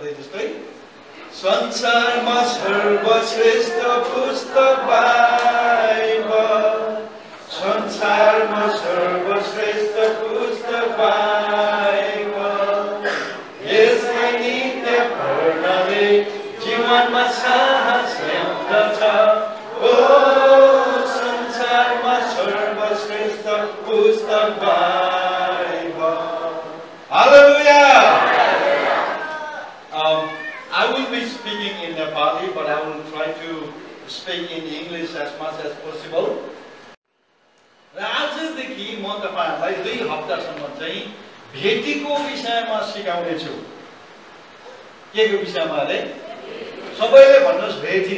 गर्दै जस्तै संसारमा सर्वश्रेष्ठ पुस्तक बाइबल, संसारमा सर्वश्रेष्ठ पुस्तक बाइबल, यसलाई नित्य पढ्नले जीवनमा साहस ल्याउँदछ। ओ संसारमा सर्वश्रेष्ठ पुस्तक Bible. Hallelujah! I will be speaking in Nepali, but I will try to speak in English as much as possible. र आजदेखि म तपाईहरुलाई 2 हप्तासम्म चाहिँ भेटीको विषयमा सिकाउने छु। के को विषयमा रे? सबैले भन्नुस् भेटी।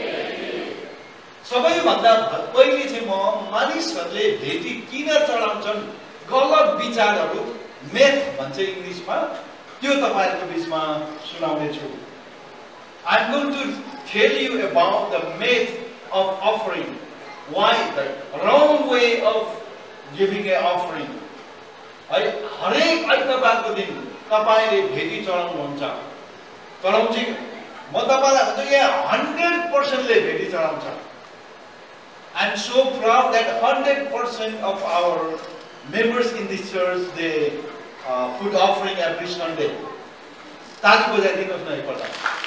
सबैभन्दा पहिले चाहिँ म मानिसहरुले भेटी किन चढाउँछन्, गलत विचारहरु, myth भन्छ इंग्लिशमा, त्यो तपाईहरुको बीचमा सुनाउने छु। I'm going to tell you about the myth of offering. Why the wrong way of giving an offering? हरेक आइतबारको दिन तपाईले भेटी चढाउनुहुन्छ। चढाउँछ म तपाईलाई भन्छु यहाँ 100% ले भेटी चढाउँछ। I'm so proud that 100% of our members in this church they put offering every Sunday. ताली बजाइदिनुस् न एकपल्ट।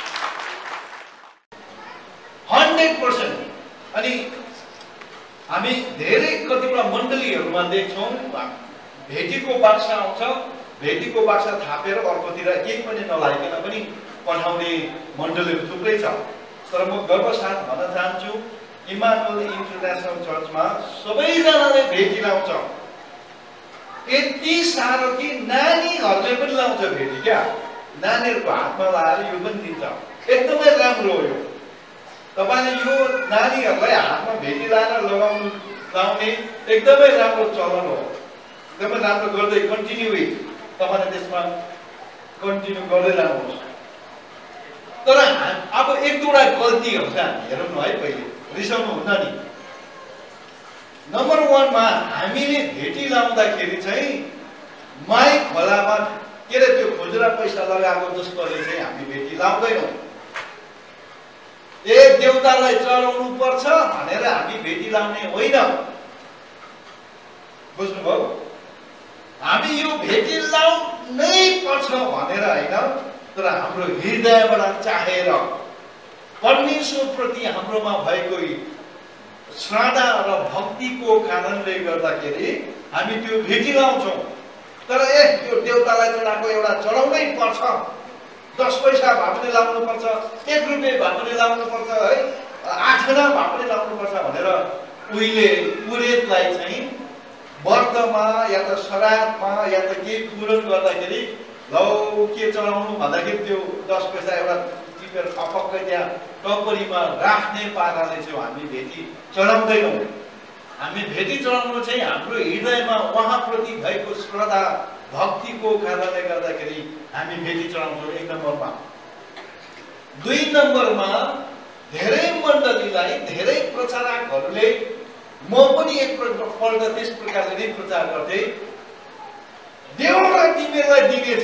100%। अनि हामी धेरै कतिवटा मण्डलीहरुमा देख्छौं भेटीको बाक्सा आउँछ, भेटीको बाक्सा थापेर अर्कोतिर केही पनि नलागिकन पनि पठाउने मण्डलीहरु थुप्रै छ। तर म गर्वसाथ भन्न चाहन्छु इमानुएल इन्टरनेशनल चर्चमा सबैजनाले भेटी लाउँछ। यति साह्रो कि नानीहरुले पनि लाउँछ भेटी क्या। नानीहरुको हातमा लाएर यो पनि दिन्छ। एकदमै राम्रो हो यो। तपाईले यो नानीहरुलाई हातमा भेटी लाएर लाउने एकदमै राम्रो चलन हो। एकदमै राम्रो गर्दै कन्टिन्यू तपाईले त्यसमा कन्टिन्यू गर्दै लानुहोस्। तर अब एक दुईवटा गल्तीहरु छ हेरौँ न है पहिले। रिसाउनु हुन्न नि। नम्बर 1 मा हामीले भेटी लाउँदाखेरि चाहिँ माई खोलामा के रे त्यो खुजुरा पैसा लगाएको जस्तोले चाहिँ हामी भेटी लाउँदैनौं। देवतालाई चढाउनु पर्छ भनेर हामी भेटी लाउने होइन। बुझ्नुभयो? हामी यो भेटी लाउनै पर्छ भनेर हैन, तर हाम्रो हृदयबाट चाहेर परमेश्वर प्रति हाम्रोमा भएको श्रद्धा र भक्तिको कारणले गर्दाखेरि हामी त्यो भेटी लाउँछौं। तर यो देवतालाई चढाएको एउटा चढाउनै पर्छ, 10 पैसा भए पनि लाउनु पर्छ, 1 रुपैयाँ भए पनि लाउनु पर्छ है, 8 आना भए पनि लाउनु पर्छ भनेर उहिले पुरेतलाई चाहिँ व्रतमा या त श्राद्धमा या त केही पूरण गर्दाखेरि लौ के चढाउनु भन्दाखेरि त्यो 10 पैसा एउटा टिपेर टपक्कै त्यहाँ टपरीमा राख्ने पाराले चाहिँ हामी भेटी चढाउँदैनौं। हामी भेटी चढाउनु चाहिँ हाम्रो हृदयमा उहाँप्रति भएको श्रद्धा भक्तिको कारणले गर्दाखेरि हामी भेटी चढाउँछौं 1 नम्बरमा। 2 नम्बरमा धेरै मण्डलीलाई धेरै प्रचारकहरूले म पनि एकपल्ट त्यस प्रकारले नै प्रचार गर्थे। देवलाई तिमीलाई दिनेछ।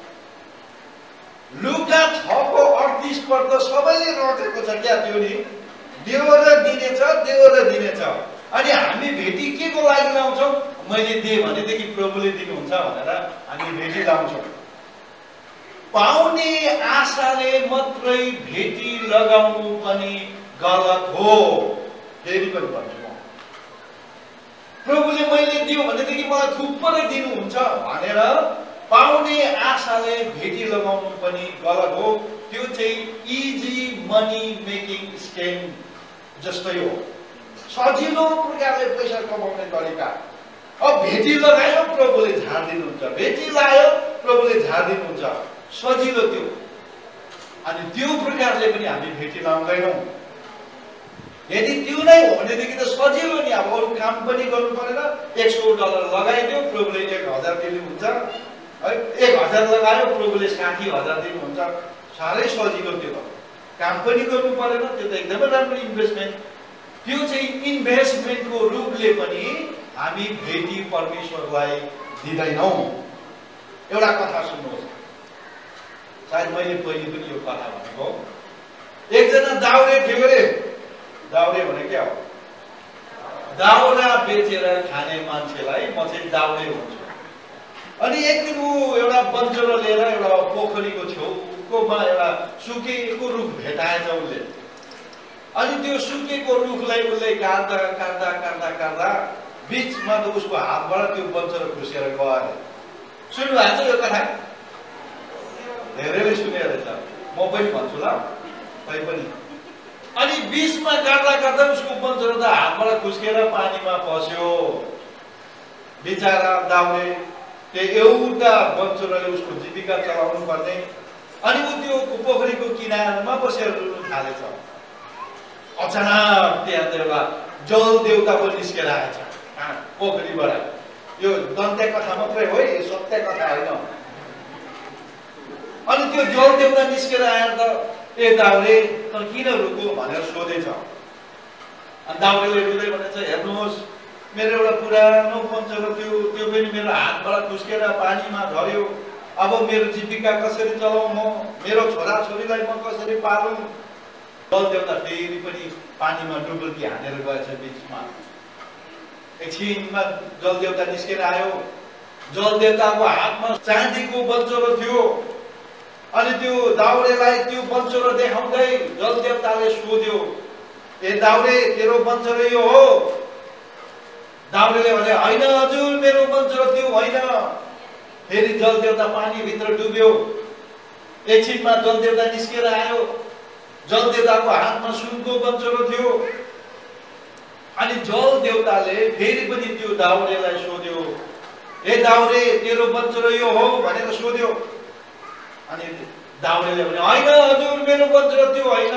लुका 6 को 38 पढ्दा सबैले रटेको छ क्या त्यो नि। देवले दिनेछ, देवले दिनेछ। अनि हामी भेटी के को लागि लाउँछौं? मैले दिए भनेदेखि प्रभुले दिनुहुन्छ भनेर हामी भेटी लाउँछौं। पाउने आशाले मात्रै भेटी लगाउनु पनि गलत हो। फेरि पनि भन्छु म, प्रभुले मैले दियो भनेदेखि मलाई थुप्रै दिनुहुन्छ भनेर पाउने आशाले भेटी लगाउनु पनि गलत हो। त्यो चाहिँ इजी मनी मेकिङ स्किम जस्तै हो। सजिलो प्रकारले पैसा कमाउने तरिका। अब भेटी लगायो प्रभुले झार दिनुहुन्छ, भेटी लायो प्रभुले झार दिनुहुन्छ, सजिलो त्यो। अनि त्यो प्रकारले पनि हामी भेटी लाउँदैनौं। यदि त्यो नै हो भनेदेखि त सजिलो नि। अब अरु काम पनि गर्नु परेन, $100 लगाइदियो प्रभुले 1000 दिनुहुन्छ है, 1000 लगायो प्रभुले 60,000 दिनुहुन्छ। साह्रै सजिलो त्यो त। काम पनि गर्नु परेन, त्यो त एकदमै राम्रो इन्भेस्टमेन्ट। त्यो चाहिँ इन्भेस्टमेन्टको रूपले पनि हामी भेटी परमेश्वरलाई दिदैनौं। एउटा कथा सुन्नुहोस्। सायद मैले पहिले पनि यो कथा भनेको। एकजना दाउरे थियो अरे। दाउरे भने क्या हो? दाउरा बेचेर खाने मान्छेलाई म चाहिँ दाउरे भन्छु। अनि एक दिन ऊ एउटा बन्चरो लिएर एउटा पोखरीको छेउकोमा एउटा सुकेको रुख भेटाएछ उसले। अनि त्यो सुकेको रुखलाई उसले काट्दा काट्दा काट्दा काट्दा बीचमा त उसको हातबाट त्यो बन्चरो खुसेर गयो अरे। सुन्नुभएको छ यो कथा? धेरैले सुने रहेछ, म पनि भन्छु ल तै पनि। अनि बीचमा काट्दा काट्दा उसको बन्चरो त हातबाट खुस्केर पानीमा पस्यो। बिचारा दाउरे त्यो एउटा बन्चरोले उसको जीविका चलाउनु पर्ने। अनि ऊ त्यो पोखरीको किनारमा बसेर रुनु थालेछ। अचानक त्यहाँ एउटा जल देवता पनि निस्केर आएछ पोखरीबाट। यो दन्त्य कथा मात्रै हो, यो सत्य कथा होइन। अनि त्यो जल देवता निस्केर आएर त ए दाउरे त किन रुको भनेर सोधेछ। अनि दाउरेले रुँदै भनेछ, हेर्नुहोस् मेरो एउटा पुरानो बन्चरो थियो, त्यो पनि मेरो हातबाट खुस्केर पानीमा झर्यो। अब मेरो जीविका कसरी चलाउँ म? मेरो छोराछोरीलाई म कसरी पालौँ? जल देवता फेरि पनि पानीमा डुबुल्की हानेर गएछ बिचमा। एकछिनमा जल देवता निस्केर आयो। जल देवताको हातमा चाँदीको बन्चरो थियो। अनि त्यो दाउरेलाई त्यो बन्चरो देखाउँदै जल देवताले सोध्यो, ए दाउरे तेरो बन्चरो यो हो? दाउरेले भने, होइन हजुर मेरो बन्चरो त्यो होइन। फेरि जल देवता पानीभित्र डुब्यो। एकछिनमा जल देवता निस्केर आयो। जल देवताको हातमा सुनको बन्चरो थियो। अनि जल देवताले फेरि पनि त्यो दाउरेलाई सोध्यो, ए दाउरे तेरो बन्चरो यो हो भनेर सोध्यो। अनि दाउरेले भने, होइन हजुर मेरो बन्चरो त्यो होइन।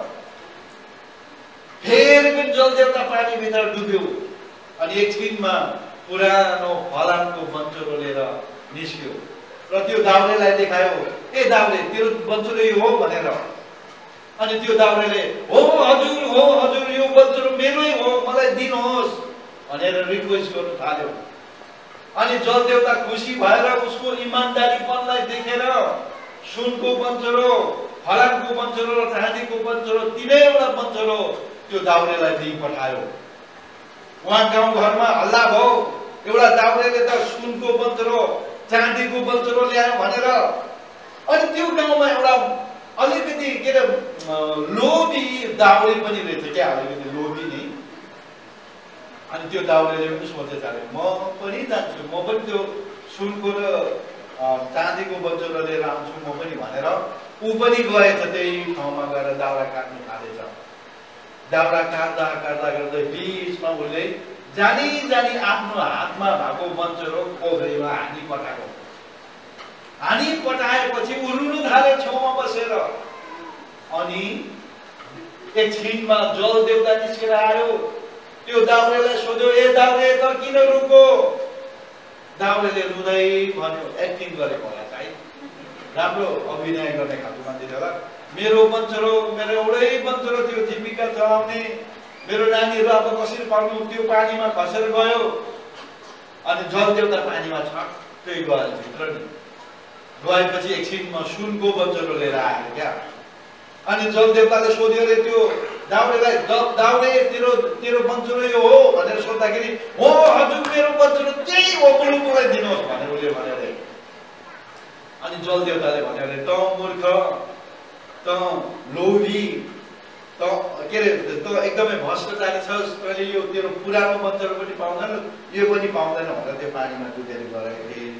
फेरि पनि जल देवता पानीभित्र डुब्यो। अनि एकछिनमा पुरानो फलामको बन्चरो लिएर निस्क्यो र त्यो दाउरेलाई देखायो, ए दाउरे तेरो बन्चरो यो हो भनेर। अनि त्यो दाउरेले, हो हजुर यो बन्चरो मेरै हो, मलाई दिनुहोस् भनेर रिक्वेस्ट गर्नु थाल्यो। अनि जल देवता खुसी भएर उसको इमानदारीपनलाई देखेर सुनको बन्चरो, फलामको बन्चरो र चाँदीको बन्चरो तीनैवटा बन्चरो त्यो दाउरेलाई दिइ पठायो। उहाँ गाउँघरमा हल्ला भयो, एउटा दाउरेले त सुनको बन्चरो चाँदीको बन्चरो ल्यायो भनेर। अनि त्यो गाउँमा एउटा अलिकति के अरे लोभी दाउरे पनि रहेछ क्या, अलिकति लोभी नै। अनि त्यो दाउरेले पनि सोचेछ, म पनि जान्छु, म पनि त्यो सुनको र चाँदीको बन्चरो लिएर आउँछु म पनि भनेर ऊ पनि गएछ। त्यही ठाउँमा गएर दाउरा काट्नु थालेछ। दाउरा काट्दा काट्दा गर्दै बिचमा उसले जानी जानी आफ्नो हातमा भएको बन्चरो पोखरीमा हानी पठाएको। हानी पठाएपछि ऊ रुनु थाल्यो छेउमा बसेर। अनि एकछिनमा जल देवता निस्केर आयो। त्यो दाउरेलाई सोध्यो, ए दाउरे त किन रुको? दाउरेले रुँदै भन्यो, एक्टिङ गरेको होला सायद, राम्रो अभिनय गर्ने खालको मान्छे होला। मेरो बन्चरो, मेरो एउटै बन्चरो थियो जीविका चलाउने, मेरो नानीहरू अब कसरी पढ्नु, त्यो पानीमा खसेर गयो। अनि जल देवता पानीमा छक्कै गयो भित्र नि। गएपछि एकछिनमा सुनको बन्चरो लिएर आयो क्या। अनि जल देवताले सोध्यो अरे त्यो दाउरेलाई, दाउरे तेरो बन्चरो यो हो भनेर सोद्धाखेरि, हो हजुर मेरो बन्चरो त्यही हो, मलाई दिनुहोस् भनेर उसले भन्यो अरे। अनि जल देवताले भन्यो अरे, त मूर्ख, त लोभी, त के अरे त एकदमै भ्रष्टाचारी छस्, तैँले यो तेरो पुरानो बन्चरो पनि पाउँदैन, यो पनि पाउँदैन भनेर त्यो पानीमा डुबेर गरे।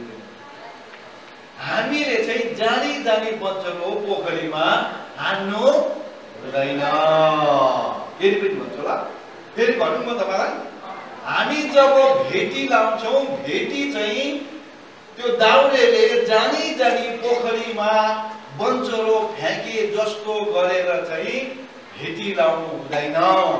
हामीले चाहिँ जानी जानी बन्चरो पोखरीमा हान्नु हुँदैन। फेरि पनि भन्छु ल, फेरि भनौँ म तपाईँलाई। हामी जब भेटी लाउँछौँ, भेटी चाहिँ त्यो दाउरेले जानी जानी पोखरीमा बन्चरो फ्याँके जस्तो गरेर चाहिँ भेटी लाउनु हुँदैन।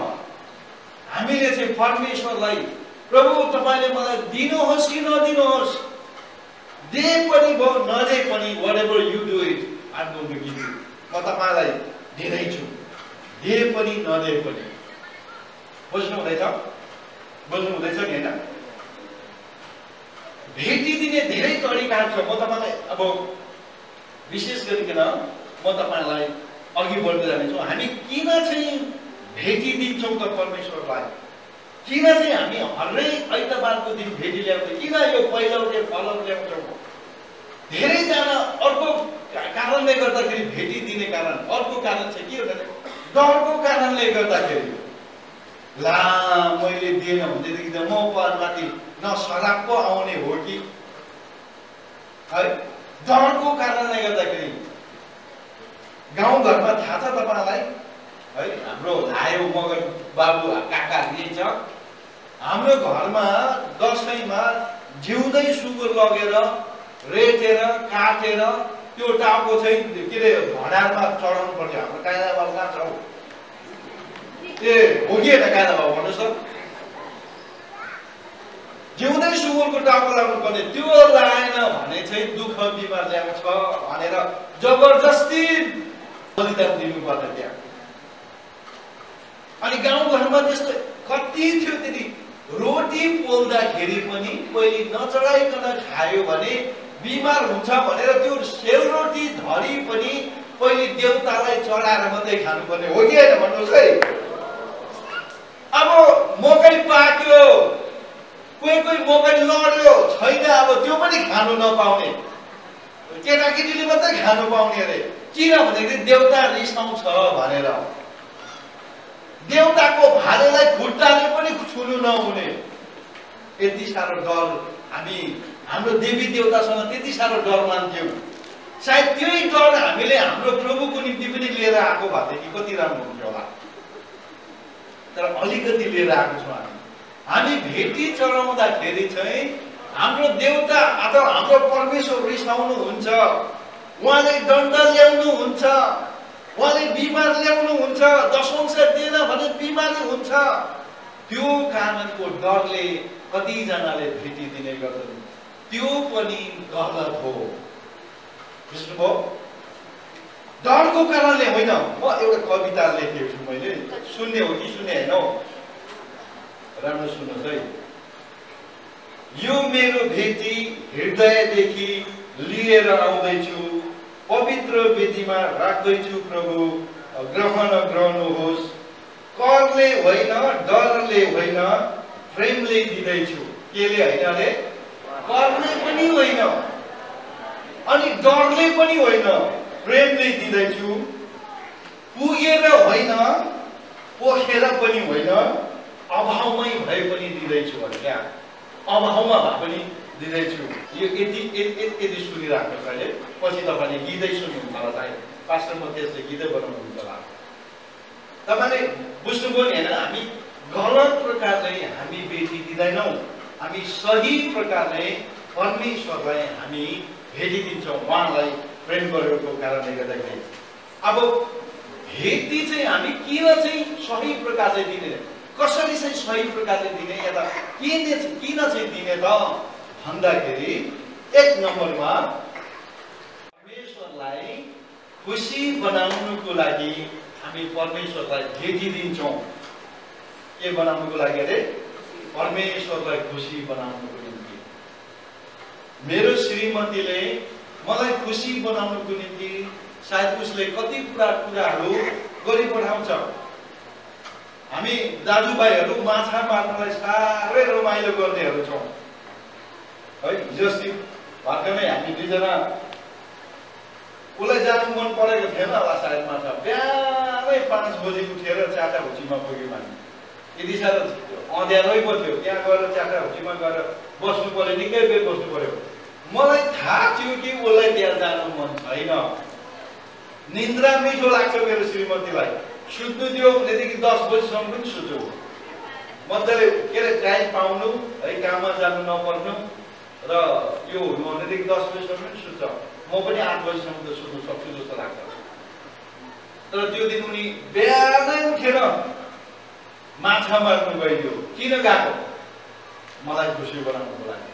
हामीले चाहिँ परमेश्वरलाई, प्रभु तपाईँले मलाई दिनुहोस् कि नदिनुहोस्, दे पनि भयो नदे पनि, whatever you do it, I'm going to give you. म तपाईँलाई दिँदैछु, दे पनि नदे पनि। बुझ्नु हुँदैछ? बुझ्नु हुँदैछ नि होइन? भेटी दिने धेरै तरिकाहरू छ। म तपाईँलाई अब विशेष गरिकन म तपाईलाई अघि बढ्दै जानेछु। हामी किन चाहिँ भेटिदिन्छौँ त परमेश्वरलाई? किन चाहिँ हामी हरेक आइतबारको दिन भेटी ल्याउँछौँ? किन यो पहिलौटे फलौट ल्याउँछौँ? धेरैजना अर्को कारणले गर्दाखेरि भेटिदिने कारण, अर्को कारण चाहिँ के हो भने डरको कारणले गर्दाखेरि। ला मैले दिएन भनेदेखि त म परमाथि नसराप पो आउने हो कि है, डरको कारणले गर्दाखेरि। गाउँघरमा थाहा छ तपाईँलाई है, हाम्रो लायो मगर बाबु काका लिन्छ, हाम्रो घरमा दसैँमा जिउँदै सुँगुर लगेर रेटेर काटेर त्यो टाउको चाहिँ के अरे भँडारमा चढाउनु पर्थ्यो। हाम्रो काइना बाबु कहाँ छ हौ? ए हो कि होइन काइना बाबु भन्नुहोस् त? जिउँदै सुँगुरको टाउको लाग्नु पर्ने, त्यो लाएन भने चाहिँ दुःख बिमार ल्याउँछ भनेर जबरजस्ती बलिदान दिनुपर्छ त्यहाँ। अनि गाउँघरमा त्यस्तो कति थियो त्यति। रोटी पोल्दाखेरि पनि पहिले नचढाइकन खायो भने बिमार हुन्छ भनेर त्यो सेलरोटी धरी पनि पहिले देवतालाई चढाएर मात्रै खानुपर्ने हो कि होइन भन्नुहोस् है। अब मकै पाक्यो, कोही कोही मकै लड्यो छैन, अब त्यो पनि खानु नपाउने, केटाकेटीले मात्रै खानु पाउने अरे। किनभनेदेखि देवता रिसाउँछ भनेर। देवताको भालेलाई खुट्टाले पनि छुनु नहुने, यति साह्रो डर हामी हाम्रो देवी देवतासँग त्यति साह्रो डर मान्थ्यौँ। सायद त्यही डर हामीले हाम्रो प्रभुको निम्ति पनि लिएर आएको भएदेखि कति राम्रो हुन्थ्यो होला। तर अलिकति लिएर आएको छौँ हामी भेटी चढाउँदाखेरि चाहिँ हाम्रो देवता अथवा हाम्रो परमेश्वर रिसाउनुहुन्छ, उहाँले दण्ड ल्याउनुहुन्छ, उहाँले बिमार ल्याउनुहुन्छ, दशंश दिएन भने बिमारी हुन्छ। त्यो कारणको डरले कतिजनाले भेटिदिने गर्छन्। त्यो पनि गलत हो, बुझ्नुभयो? डरको कारणले होइन। म एउटा कविता लेखेको छु मैले, सुन्ने हो कि सुन्ने होइन हौ? राम्रो सुन्नुहोस् है। यो मेरो भेटी हृदयदेखि लिएर आउँदैछु, पवित्र वेदीमा राख्दैछु प्रभु, ग्रहण गर्नुहोस्। करले होइन, डरले होइन, प्रेमले दिँदैछु। केले होइन अरे? करले पनि होइन अनि डरले पनि होइन, प्रेमले दिँदैछु। पुगेर होइन, पोखेर पनि होइन, अभावमै भए पनि दिँदैछु भने क्या, अभावमा भए पनि दिँदैछु। यो यति सुनिराख्नु अहिले, पछि तपाईँले गीतै सुन्नुहुन्छ होला, सायद पास्टर मध्येले गीतै बनाउनुहुन्छ होला। तपाईँले बुझ्नुभयो नि होइन? हामी गलत प्रकारले हामी भेटी दिँदैनौँ, हामी सही प्रकारले परमेश्वरलाई हामी भेटिदिन्छौँ, उहाँलाई प्रेम गरेको कारणले गर्दाखेरि। अब भेटी चाहिँ हामी किन चाहिँ सही प्रकारले दिने, कसरी चाहिँ सही प्रकारले दिने, या त किन चाहिँ दिने त भन्दाखेरि, एक नम्बरमा परमेश्वरलाई खुसी बनाउनुको लागि हामी परमेश्वरलाई भेटिदिन्छौँ। के बनाउनुको लागि अरे? परमेश्वरलाई खुसी बनाउनुको निम्ति। मेरो श्रीमतीले मलाई खुसी बनाउनुको निम्ति सायद उसले कति कुराहरू गरिपठाउँछ। हामी दाजुभाइहरू माछा मार्नलाई साह्रै रमाइलो गर्नेहरू छौँ है। हिजोस्ति भर्खरै हामी दुईजना, उसलाई जानु मन परेको थिएन होला सायद माछा, बिहानै 5 बजी उठेर चाटाहुचीमा पुग्यौँ हामी। यति साह्रो अँध्यारै पो थियो, त्यहाँ गएर चाटाहुचीमा गएर बस्नु पर्यो, निकै बेर बस्नु पर्यो। मलाई थाहा थियो कि उसलाई त्यहाँ जानु मन छैन। निन्द्रा मिठो लाग्छ मेरो श्रीमतीलाई, सुत्नु दियो भनेदेखि 10 बजीसम्म पनि सुत्छु। मजाले के अरे टाइम पाउनु है, काममा जानु नपर्नु र यो हुनु भनेदेखि 10 बजीसम्म पनि सुत्छ। म पनि 8 बजीसम्म त सुत्नु सक्छु जस्तो लाग्छ। तर त्यो दिन उनी बिहानै उठेर माछा मार्नु गइदियो। किन गएको? मलाई खुसी बनाउनुको लागि।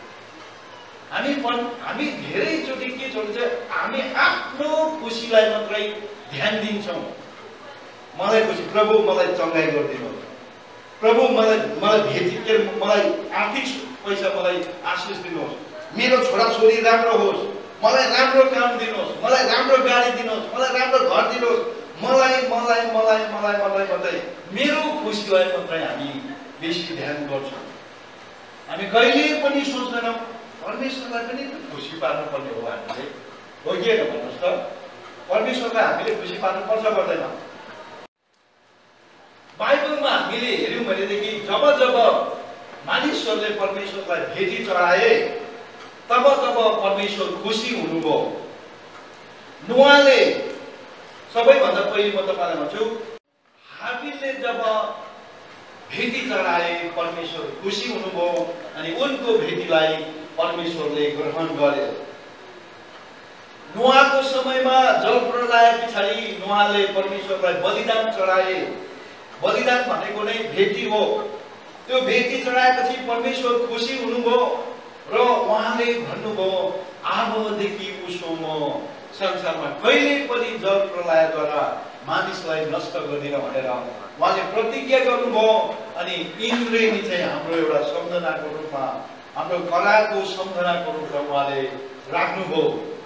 हामी धेरैचोटि के छ भने हामी आफ्नो खुसीलाई मात्रै ध्यान दिन्छौँ। मलाई खुसी, प्रभु मलाई चङ्गाई गरिदिनुहोस्, प्रभु मलाई भेटी के मलाई आर्थिक पैसा मलाई आशिष दिनुहोस्, मेरो छोराछोरी राम्रो होस्, मलाई राम्रो काम दिनुहोस्, मलाई राम्रो गाडी दिनुहोस्, मलाई राम्रो घर दिनुहोस्, मलाई मलाई मलाई मलाई मलाई मात्रै मेरो खुसीलाई मात्रै हामी बेसी ध्यान गर्छौँ। हामी कहिले पनि सोच्दैनौँ परमेश्वरलाई पनि खुसी पार्नुपर्ने हो हामीले, हो कि होइन भन्नुहोस् त? परमेश्वरलाई हामीले खुसी पार्नुपर्छ पर्दैन? बाइबलमा हामीले हेऱ्यौँ भनेदेखि जब जब मानिसहरूले परमेश्वरलाई भेटी चढाए तब तब परमेश्वर खुसी हुनुभयो। नोआले सबैभन्दा पहिले म तपाईँलाई भन्छु, हाबिलले जब भेटी चढाए परमेश्वर खुसी हुनुभयो अनि उनको भेटीलाई परमेश्वरले ग्रहण गरे। नोआको समयमा जलप्रलय पछाडि नोआले परमेश्वरलाई बलिदान चढाए। बलिदान भनेको नै भेटी हो। त्यो भेटी चढाएपछि परमेश्वर खुसी हुनुभयो र उहाँले भन्नुभयो अबदेखि उसो म संसारमा कहिले पनि जल प्रलयद्वारा मानिसलाई नष्ट गर्दिन भनेर उहाँले प्रतिज्ञा गर्नुभयो। अनि इन्द्रेणी चाहिँ हाम्रो एउटा सम्झनाको रूपमा, हाम्रो करारको सम्झनाको रूपमा उहाँले राख्नुभयो।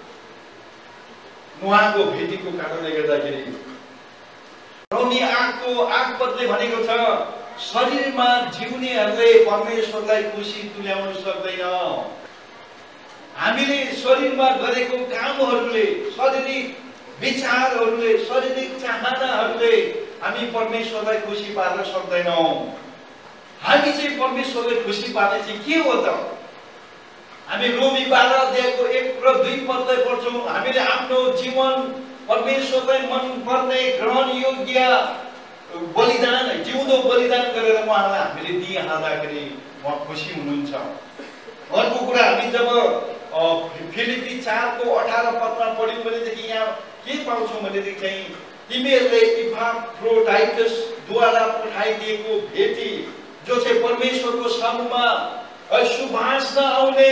उहाँको भेटीको कारणले गर्दाखेरि रोमी आगपतले भनेको छ शरीरमा जिउनेहरूले परमेश्वरलाई खुसी तुल्याउन सक्दैन। हामीले शरीरमा गरेको कामहरूले, शारीरिक विचारहरूले, शारीरिक चाहनाहरूले हामी परमेश्वरलाई खुसी पार्न सक्दैनौँ। हामी चाहिँ परमेश्वरलाई खुसी पार्ने चाहिँ के हो त? हामी रोमी 12 अध्यायको 1 र 2 पदलाई पढ्छौँ। हामीले आफ्नो जीवन परमेश्वरलाई मन पर्ने ग्रहण योग्य बलिदान, जिउँदो बलिदान गरेर उहाँलाई हामीले दिइहाल्दाखेरि उहाँ खुसी हुनुहुन्छ। अर्को कुरा हामी जब फिलिपी 4 को 18 पदमा पढ्यौँ भनेदेखि यहाँ के पाउँछौँ भनेदेखि चाहिँ तिमीहरूले इपाफ्रोडाइटसद्वारा पठाइदिएको भेटी जो चाहिँ परमेश्वरको सम्मुखमा सुभाषमा आउने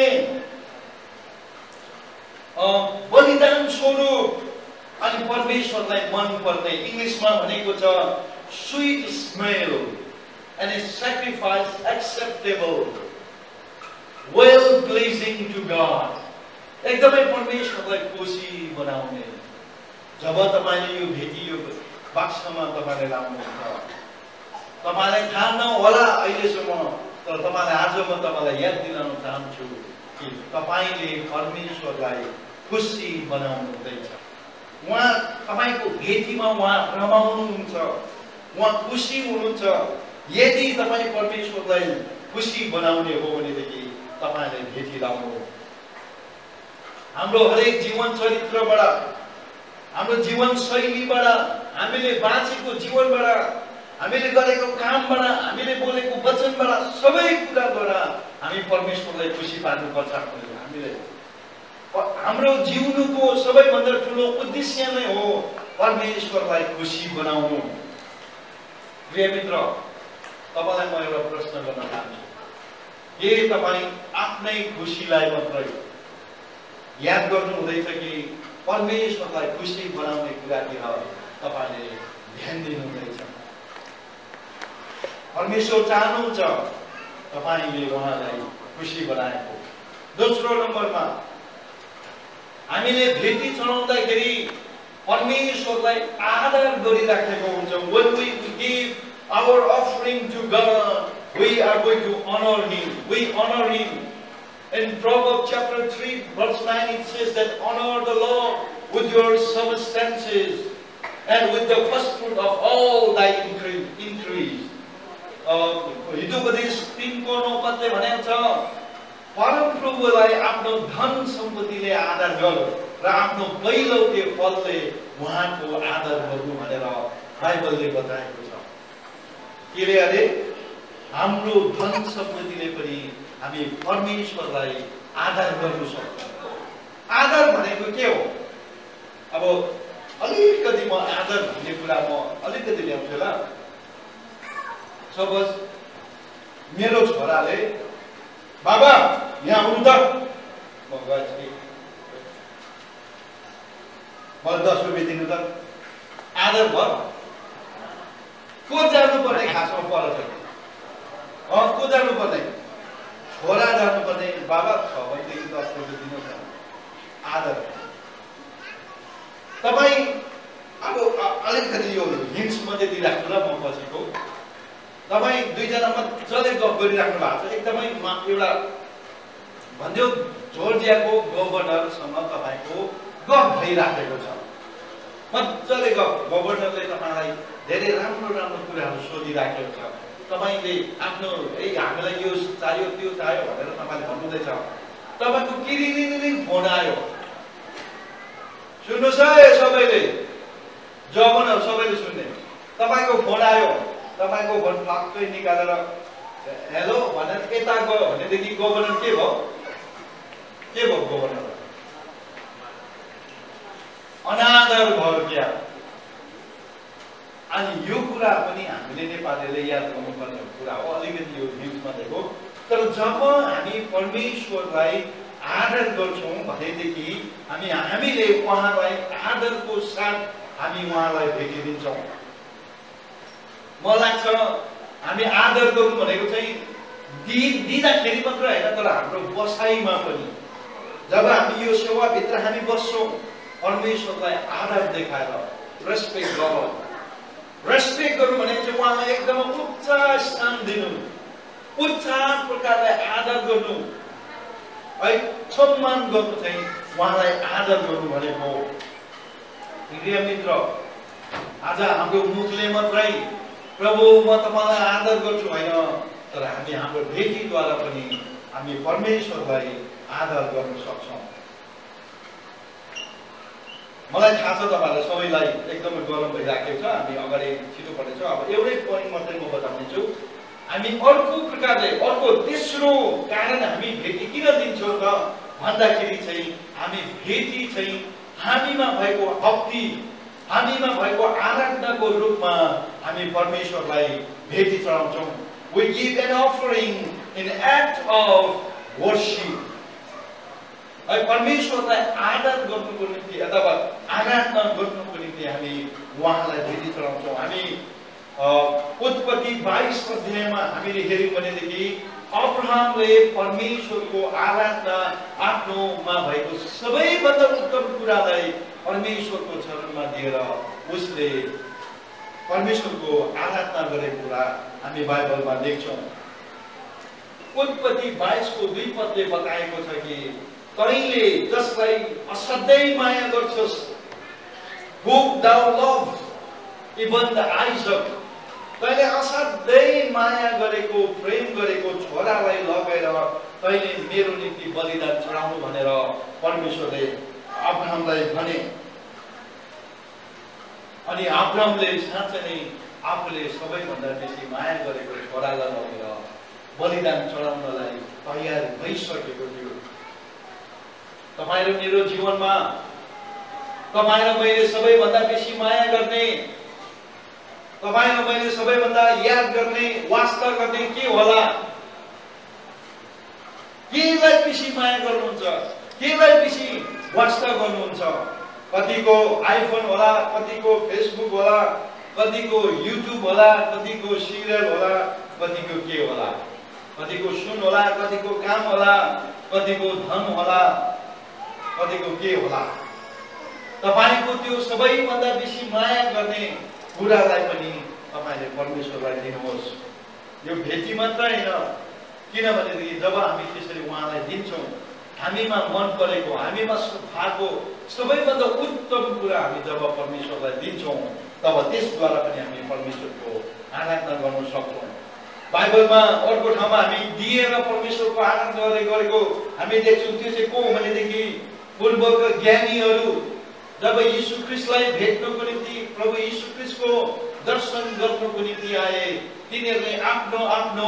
बलिदान स्वरूप अनि परमेश्वरलाई मन पर्ने, इङ्ग्लिसमा भनेको छ sweet smell and a sacrifice acceptable well pleasing to God, एकदमै परमेश्वरलाई खुसी बनाउने। जब तपाईँले यो भेटी यो बाक्समा तपाईँले लाउनुहुन्छ, तपाईँलाई थाहा नहोला अहिलेसम्म, तर तपाईँलाई आज म तपाईँलाई याद दिलाउन चाहन्छु कि तपाईँले परमेश्वरलाई खुसी बनाउनु हुँदैछ। उहाँ तपाईँको भेटीमा उहाँ रमाउनुहुन्छ, उहाँ खुसी हुनुहुन्छ। यदि तपाईँ परमेश्वरलाई खुसी बनाउने हो भनेदेखि तपाईँले भेटी लाउनु। हाम्रो हरेक जीवन चरित्रबाट, हाम्रो जीवन शैलीबाट, हामीले बाँचेको जीवनबाट, हामीले गरेको कामबाट, हामीले बोलेको वचनबाट, सबै कुराबाट हामी परमेश्वरलाई खुसी पार्नुपर्छ। हामीले हाम्रो जिउनुको सबैभन्दा ठुलो उद्देश्य नै हो परमेश्वरलाई खुसी बनाउनु। प्रिय मित्र, तपाईलाई म एउटा प्रश्न गर्न चाहन्छु, के तपाईँ आफ्नै खुसीलाई मात्रै याद गर्नु हुँदैछ कि परमेश्वरलाई खुसी बनाउने कुरातिर तपाईले ध्यान दिनु हुँदैछ? परमेश्वर चाहनुहुन्छ तपाईले उहाँलाई खुसी बनाएको। दोस्रो नम्बरमा हामीले भेटी चढाउँदाखेरि परमेश्वरलाई आदर गरिराखेको हुन्छ। When we give our offering to God, we are going to honor Him. We honor Him. In Proverbs chapter 3 verse 9 it says that honor the Lord with your substances and with the first fruit of all thy increase. Hitopadesha 3:9 पदले भनेको छ, परम प्रभुलाई आफ्नो धन सम्पत्तिले आदर गर र आफ्नो पहिलोके फलले उहाँको आदर गर्नु भनेर बाइबलले बताएको छ। के रे अरे हाम्रो धन सम्पत्तिले पनि हामी परमेश्वरलाई आदर गर्नु सक्छौँ। आदर भनेको के हो? अब अलिकति म आदर भन्ने कुरा म अलिकति ल्याउँछु ल। सपोज मेरो छोराले बाबा यहाँ आउनु त, म गएँ, मलाई 10 रुपियाँ दिनु त, आदर भयो। को जानुपर्ने खासमा पर छ? को जानुपर्ने? छोरा जानुपर्ने, बाबा छ भनेदेखि 10 रुपियाँ दिनुहोस् न। आदर। तपाईँ अब अलिकति यो हिन्ट्स मात्रै दिइराख्नु ल, म पछिको तपाईँ दुईजना मजाले गफ गरिराख्नु भएको छ। एकदमै एउटा भन्यो जर्जियाको गभर्नरसँग तपाईँको गफ भइराखेको छ, मजाले गफ। गभर्नरले तपाईँलाई धेरै राम्रो राम्रो कुराहरू सोधिराखेको छ। तपाईँले आफ्नो हामीलाई यो चाहियो त्यो चाहियो भनेर तपाईँले भन्नुहुँदैछ। तपाईँको किरिरिरि फोन आयो। सुन्नुहोस् है सबैले, जवानहरू सबैले सुन्ने, तपाईँको फोन आयो। तपाईँको फोन फ्लाक्कै निकालेर हेलो भनेर यता गयो भनेदेखि गभर्नर के भयो? गभर्नर अनादर भयो क्या? अनि यो कुरा पनि हामीले नेपालीले याद गर्नुपर्ने कुरा हो। अलिकति यो न्युजमा दिएको, तर जब हामी परमेश्वरलाई आदर गर्छौँ भनेदेखि हामीले उहाँलाई आदरको साथ हामी उहाँलाई भेटिदिन्छौँ। मलाई लाग्छ हामी आदर गर्नु भनेको चाहिँ दिँदाखेरि मात्र होइन, तर हाम्रो बसाइमा पनि। जब हामी यो सेवाभित्र हामी बस्छौँ, परमेश्वरलाई आदर देखाएर रेस्पेक्ट गर्नु। रेस्पेक्ट गर्नु भनेको चाहिँ उहाँलाई एकदम उच्च स्थान दिनु, उच्च प्रकारले आदर गर्नु, है सम्मान गर्नु चाहिँ उहाँलाई आदर गर्नु भनेको। प्रिय मित्र, आज हाम्रो मुखले मात्रै प्रभु म तपाईँलाई आदर गर्छु होइन, तर हामी हाम्रो भेटीद्वारा पनि हामी परमेश्वरलाई आदर गर्न सक्छौँ। मलाई थाहा छ तपाईँहरूलाई सबैलाई एकदमै गरम भइराखेको छ, हामी अगाडि छिटो पर्नेछ। अब एउटै पोइन्ट मात्रै म बताउनेछु। हामी अर्को प्रकारले, अर्को तेस्रो कारण हामी भेटी किन दिन्छौँ त भन्दाखेरि चाहिँ हामी भेटी चाहिँ हामीमा भएको भक्ति, हामीमा भएको आराधनाको रूपमा हामी परमेश्वरलाई भेटी चढाउँछौँ। We give an offering in act of worship. परमेश्वरलाई आदर गर्नुको निम्ति अथवा आराधना गर्नुको निम्ति हामी उहाँलाई भेटी चढाउँछौँ। हामी उत्पत्ति 22 अध्यायमा हामीले हेर्यौँ भनेदेखि अब्राहमले परमेश्वरको आराधना आफ्नोमा भएको सबैभन्दा उत्तम कुरालाई परमेश्वरको चरणमा दिएर उसले परमेश्वरको आराधना गरेको कुरा हामी बाइबलमा देख्छौँ। उत्पत्ति 22 को 2 पदले बताएको छ कि तैँले जसलाई असाध्यै माया गर्छस्, whom thou loved, even Isaac, तैँले असाध्यै माया गरेको, प्रेम गरेको छोरालाई लगेर तैँले मेरो निम्ति बलिदान चढाउनु भनेर परमेश्वरले अब्राहमलाई भने। अनि अब्राहमले साँच्चै नै आफूले सबैभन्दा बेसी माया गरेको छोरालाई लगेर बलिदान चढाउनलाई तयार भइसकेको थियो। तपाईँ र मेरो जीवनमा तपाईँ र मैले सबैभन्दा बेसी माया गर्ने, तपाईँ र मैले सबैभन्दा याद गर्ने, वास्ता गर्ने के होला? केलाई बेसी माया गर्नुहुन्छ? केलाई बेसी वास्ता गर्नुहुन्छ? कतिको आइफोन होला, कतिको फेसबुक होला, कतिको युट्युब होला, कतिको सिरियल होला, कतिको के होला, कतिको सुन होला, कतिको काम होला, कतिको धन होला, कतिको के होला? तपाईको त्यो सबैभन्दा बेसी माया गर्ने कुरालाई पनि तपाईले परमेश्वरलाई दिनुहोस्। यो भेटी मात्र होइन, किनभनेदेखि जब हामी त्यसरी उहाँलाई दिन्छौँ, हामीमा मन परेको, हामीमा भएको सबैभन्दा उत्तम कुरा हामी जब परमेश्वरलाई दिन्छौँ, तब त्यसद्वारा पनि हामी परमेश्वरको आराधना गर्न सक्छौँ। बाइबलमा अर्को ठाउँमा हामी दिएर परमेश्वरको आराधना गरेको हामी देख्छौँ। त्यो चाहिँ को भनेदेखि पूर्वका ज्ञानीहरू जब यीशु ख्रीष्टलाई भेट्नको निम्ति, प्रभु यीशु ख्रीष्टको दर्शन गर्नको निम्ति आए, तिनीहरूले आफ्नो आफ्नो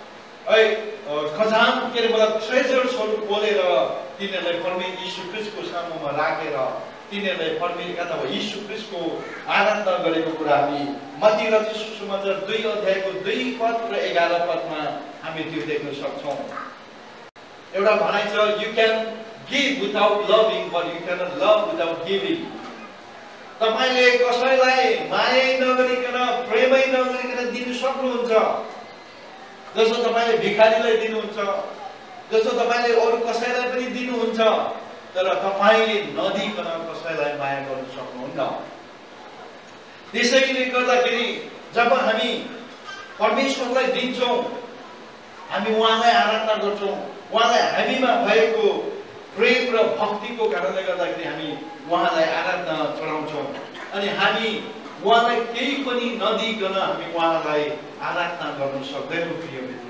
खजान के अरे मतलब ट्रेजर्सहरू खोलेर तिनीहरूलाई परमेश्वर यीशु ख्रीष्टको सामुमा राखेर तिनीहरूलाई परमेश्वर अथवा यीशु ख्रीष्टको आराधना गरेको कुरा हामी मत्ती रचित सुसमाचार 2 अध्यायको 2 पद र 11 पदमा हामी त्यो देख्न सक्छौँ। एउटा भनाइ छ, you can give without loving, but you cannot love without giving. तपाईले कसैलाई माया नगरिकन, प्रेमै नगरिकन दिन सक्नुहुन्छ। जसो तपाईले भिखारीलाई दिनुहुन्छ, जसो तपाईले अरु कसैलाई पनि दिनुहुन्छ, तर तपाईले नदिकन कसैलाई माया गर्न सक्नुहुन्न। त्यसैले गर्दाखेरि जब हामी परमेश्वरलाई दिन्छौँ, हामी उहाँलाई आराधना गर्छौँ, उहाँलाई हामीमा भएको प्रेम र भक्तिको कारणले गर्दाखेरि हामी उहाँलाई आराधना चढाउँछौँ अनि हामी उहाँलाई केही पनि नदिकन हामी उहाँलाई आराधना गर्न सक्दैनौँ। प्रिय मित्र,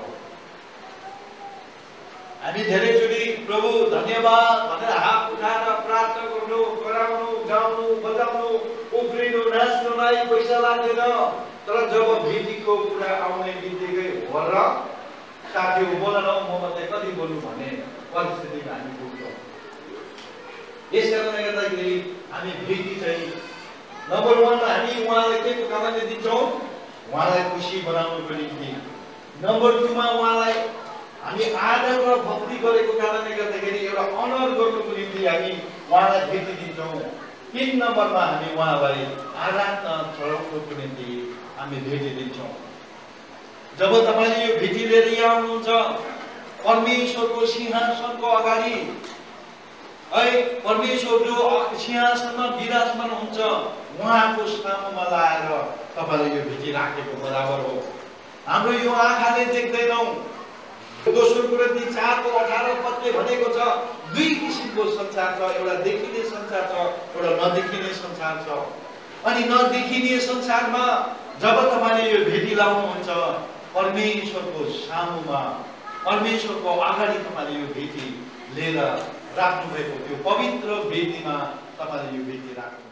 हामी धेरैचोटि प्रभु धन्यवाद भनेर हात उठाएर प्रार्थना गर्नु, कराउनु, गाउनु, बजाउनु, उफ्रिनु, नाच्नुलाई पैसा लाग्दैन, तर जब भेटीको कुरा आउने बित्तिकै हो र साथी बोल न म मात्रै कति बोल्नु भन्ने परिस्थितिमा हामी पुग्छौँ। यस कारणले गर्दाखेरि हामी भेटी चाहिँ नम्बर 1 हामी उहाँलाई के को कारणले दिन्छौँ? उहाँलाई खुसी बनाउनुको निम्ति। नम्बर 2 मा उहाँलाई हामी आदर र भक्ति गरेको कारणले गर्दाखेरि एउटा अनर गर्नुको निम्ति हामी उहाँलाई भेटी दिन्छौँ। 3 नम्बरमा हामी उहाँलाई आराधना चढाउनुको निम्ति हामी भेटी दिन्छौँ। जब तपाईले यो भेटी लिएर यहाँ आउनुहुन्छ परमेश्वरको सिंहासनको अगाडि, है परमेश्वर जो सिंहासनमा विराजमान हुन्छ उहाँको सामुमा लाएर तपाईले यो भेटी राखेको बराबर हो। हाम्रो यो आँखाले देख्दैनौँ। दोस्रो कोरिन्थी 4:18 पदले भनेको छ 2 किसिमको संसार छ, एउटा देखिने संसार छ, एउटा नदेखिने संसार छ। अनि नदेखिने संसारमा जब तपाईले यो भेटी लाउनुहुन्छ परमेश्वरको सामुमा, परमेश्वरको अगाडि तपाईले यो भेटी लिएर राख्नु भएको त्यो पवित्र वेदीमा तपाईले यो भेटी राख्नु